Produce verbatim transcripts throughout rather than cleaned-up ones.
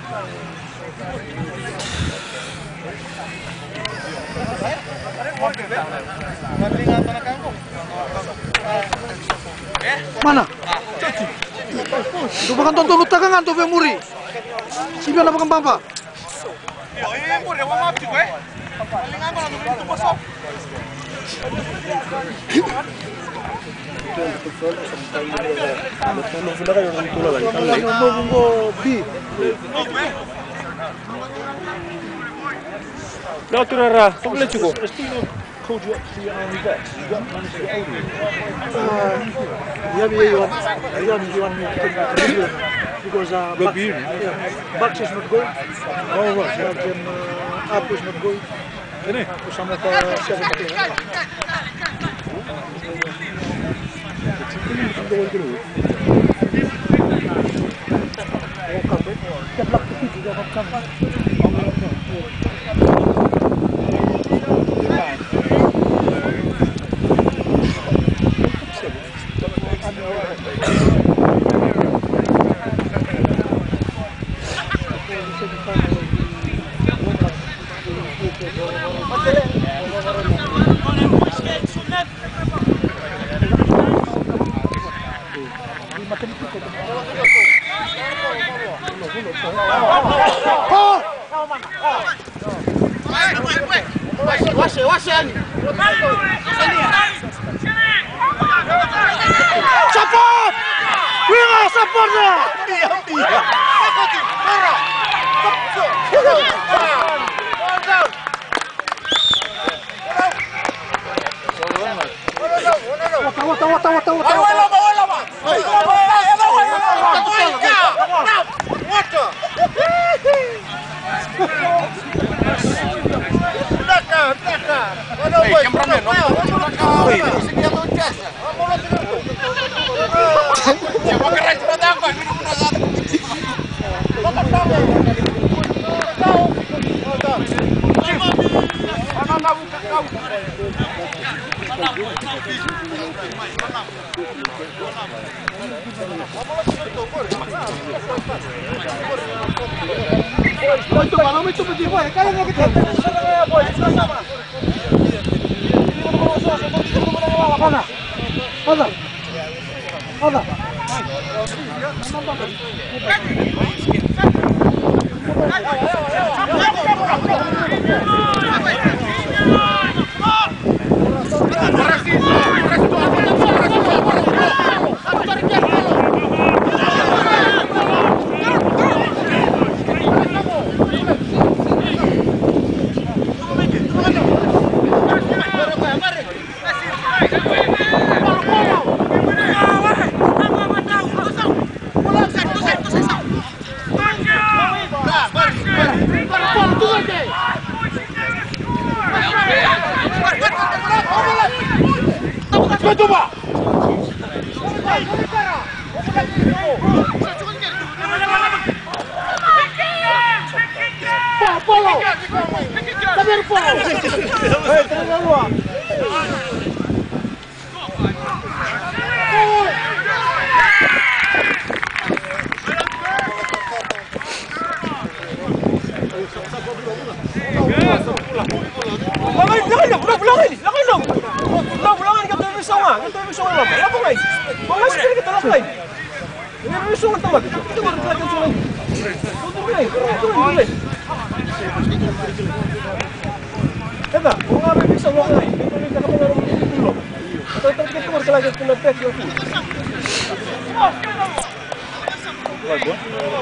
Mana? Itu bukan tonton lu tagangan tuh yang muri. Siapa nak bukan pampa? Iya, ini muri yang mau mati gue. Paling apa lah itu bosok. No, Turara, come let's go. Called you up to your own vet. You got managed to get older. Uh, the only year you want, the only one who came back to England because uh, back, yeah, Bucks is not going. Oh, right. So then uh, Up is not going. Ini? Bersama ke seventeen. Ini mungkin gawin dulu. Oh, kabe. Keblak itu juga macam. Washe, washe yani. Support! Winga support dia. Iya, iya. Takut, marah. Wata, wata, wata, wata, wata. Wala, wala, wala. Itu mana itu pergi boy, kalian nggak kita. Boy, sama. Mana? Mana? Mana? Coba. Follow. Sabar follow. Hei, terus luar. Jangan, jangan, pulang, pulang ini, jangan dong. Pulang, pulang ini kata bersama, kata bersama apa? Apa guys? Pulang sekali kita lain. Ini bersama tempat itu. Kita baru kelihatan semua ini. Tunggu lagi, tunggu lagi. Kata, mau ngambil bisa mau ngambil. Kita minta kamu ngambil itu dulu. Atau kita kita baru kelihatan kena tes lagi. Bagus.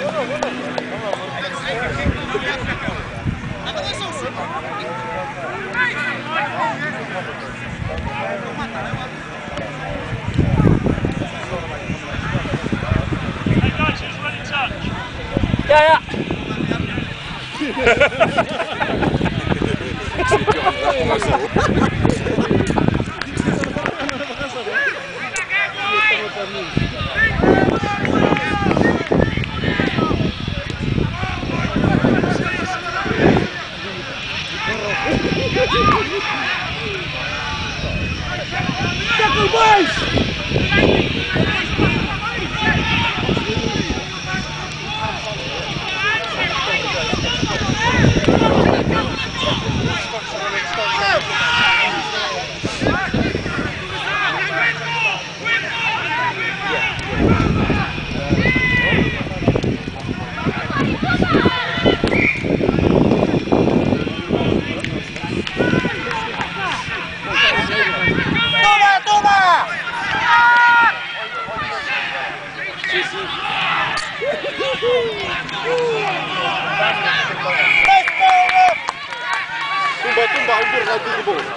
Ya, ya. Tackle boys! Tumba, ukur satu ke bawah.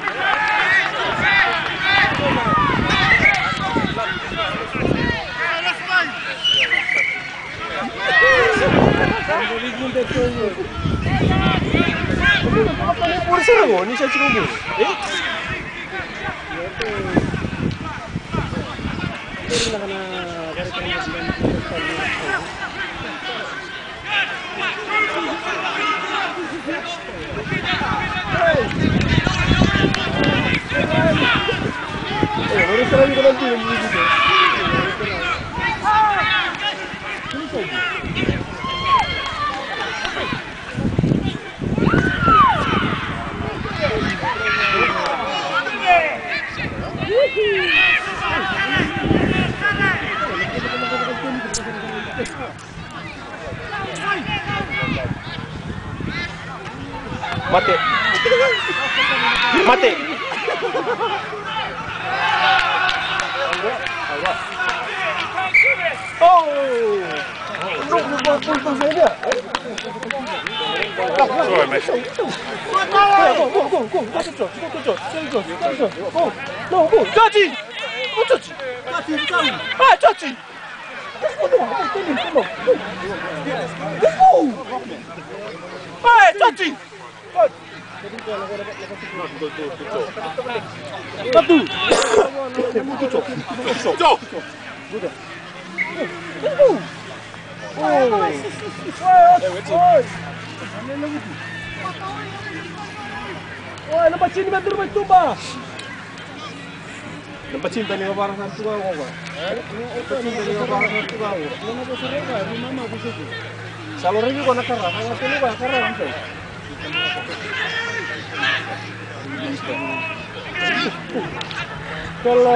Pura serang oh, ni saya cakap eh? Eh, baru serang juga nanti yang ini juga. Mati. Mati. Oh. Look, look, look, look saja. Sorry, mate. Go, go, go, go. Go, go, go, go, go, go, go, go. No, go. Caci. Go, caci. Caci, caci. Ah, caci. Go, go, go. Go. Ah, caci. Satu. Tujuh. Tujuh. Sudah. Oh. Oh, nampak sini betul betul bah. Nampak cinta ni apa orang tua kau bah? Nampak cinta ni apa orang tua kau? Mana tu sering kah? Di mana tu sih? Salur ini kau nak kerah? Kalau tu ni bah kerah macam. Kalau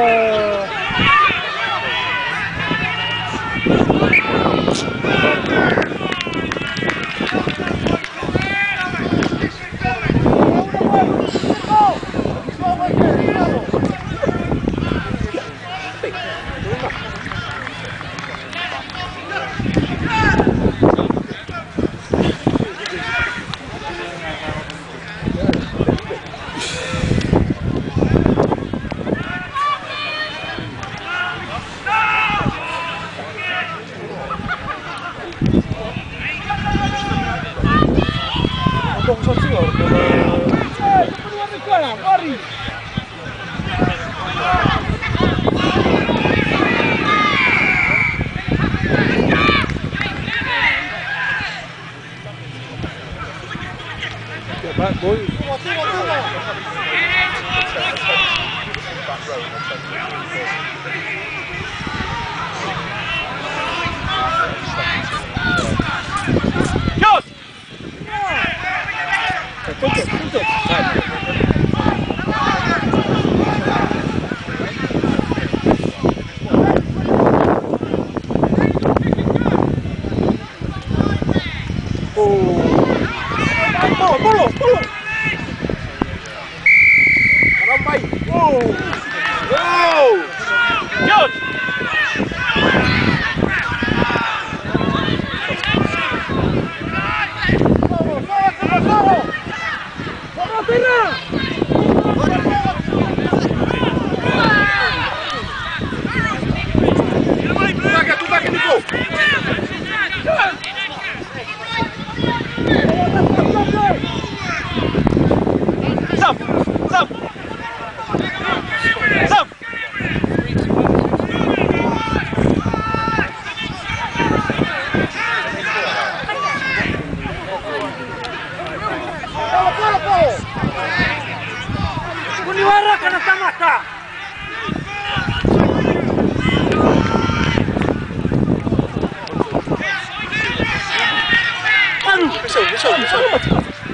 Aduh, bisa, bisa, bisa.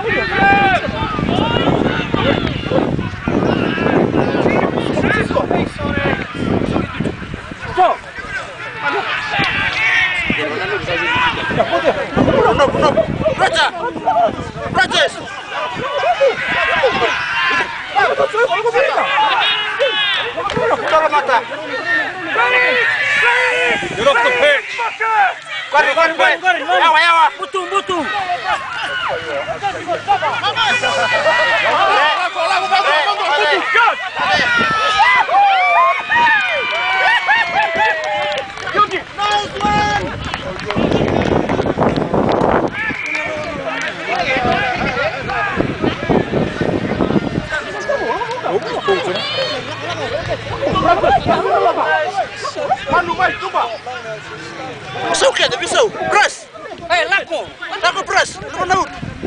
Raja! Rajesh! Putar mata! Get off the pitch! Corre, corre, corre! Yawa, yawa! Butung, butung. Manu, vai, coba! Pisau ke? Pisau! Press! Eh, laku. Laku press! Laku laut!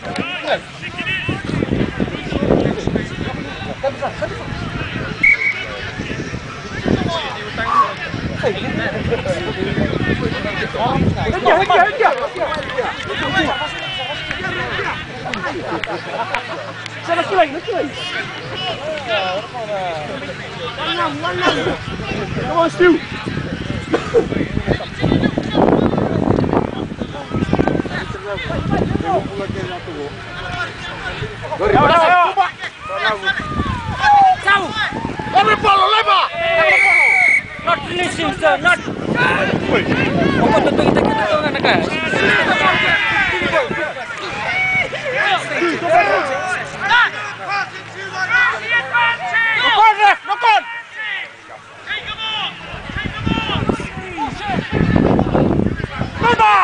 Hejah, hejah, hejah. Sana lagi lagi, lagi lagi. Come on, Stu. Jauh. Lembra polo, lembra! Not releasing, sir. Not. Apa tuh kita kita tuh anak guys. Nokon, ref! Nokon! Lembra!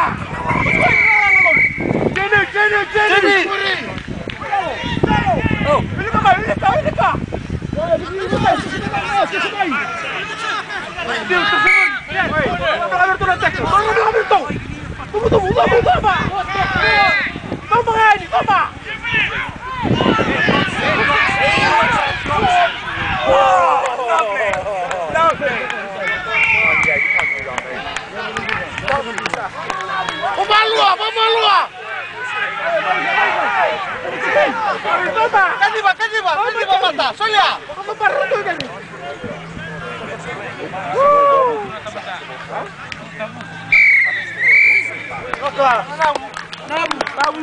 Jenny, Jenny, Jenny! Oh. Ini apa? Ini apa? Ini apa? Ini apa? Dia tersebut. Ambil tu nak tackle. Tolong dia ambil tu. Tunggu tunggu tunggu tunggu apa? Tunggu ini, apa? Pemalua, pemalua! Kadiba, kadiba, kadiba mata, Solia! Kamu baru tu kan? Nokla, enam, enam, tahu.